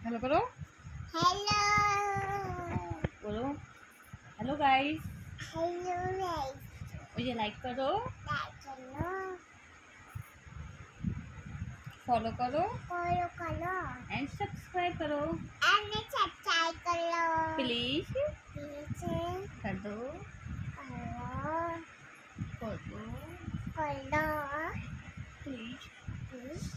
Hello करो। Hello बोलो hello guys. Hello guys, मुझे लाइक करो, लाइक करो, फॉलो करो फॉलो करो एंड सब्सक्राइब करो। एंड सब्सक्राइब करो। प्लीज प्लीज कर दो, करो कर दो करो प्लीज। प्लीज।